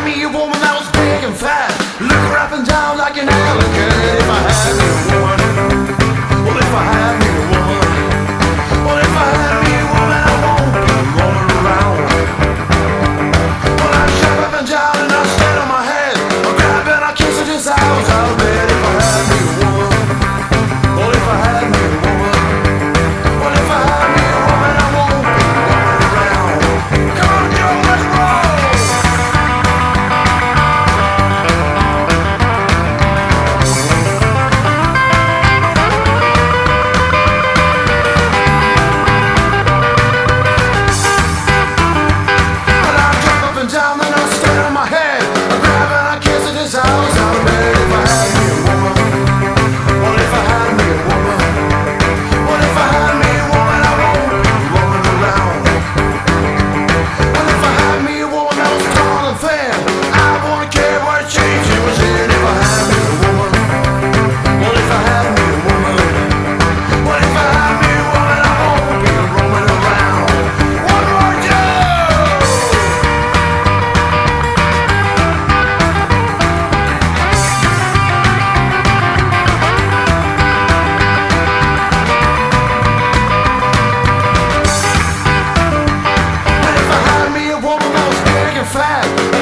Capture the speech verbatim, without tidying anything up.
had me a woman that was big and fat, look her up and down like an alligator. If I had me a woman, well if I had me a woman, well if I had me a woman, I won't be rolling around. Well I'd jump up and down and I'd stand on my head, I'd grab and I'd kiss her just out of bed. If I had me a woman, well if I had me a woman, well if I had me a woman, I won't be rolling around. Come on, girl, let's roll. Down, then I'll stand on my head, I grab and I kiss it as I was out of bed. If I had me a woman, well if I had me a woman, well if I had me a woman, I won't be rolling around. Well if I had me a woman that was tall and fair, I wouldn't care what shape she was in. If I had me a woman, well if I had me a woman, well if I had me a woman, I won't be rolling around. One more time. Fat,